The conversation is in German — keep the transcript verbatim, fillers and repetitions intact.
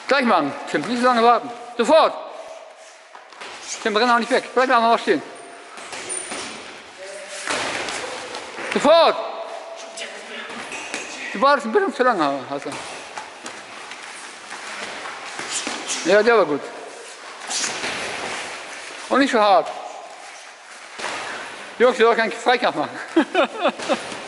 Gleich machen, Tim, nicht so lange warten. Sofort! Tim, renn auch nicht weg. Bleib einfach mal stehen. Sofort! Du wartest ein bisschen zu lange, Hassan. Ja, der war gut. Und nicht so hart. Jungs, ihr sollt keinen Freikampf machen.